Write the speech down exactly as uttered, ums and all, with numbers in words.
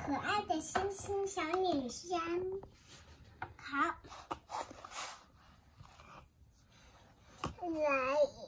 可爱的星星小女生。好，来。